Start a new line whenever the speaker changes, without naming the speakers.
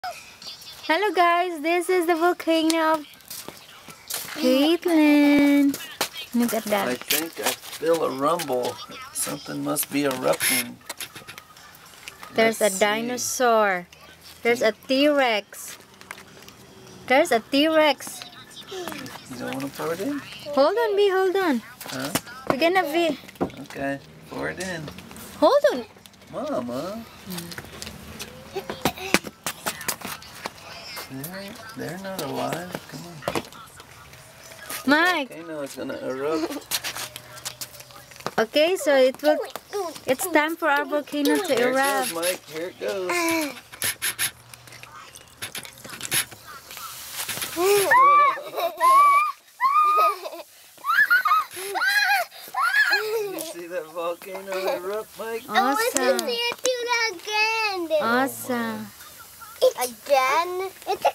Hello guys, this is the volcano of Caitlin. Look at that.
I think I feel a rumble. Something must be erupting.
There's a dinosaur. There's a T-Rex. There's a T-Rex.
You don't want to pour it in?
Hold on, B, hold on.
Huh?
We're gonna be...
Okay, pour it in.
Hold on.
Mama. They're not alive. Come on.
Mike.
The volcano is gonna erupt.
Okay, so it's time for our volcano to
Here it
erupt.
goes, Mike. Here it goes. You see that volcano erupt, Mike?
Awesome.
I want to see it do that again.
Awesome.
Again? It's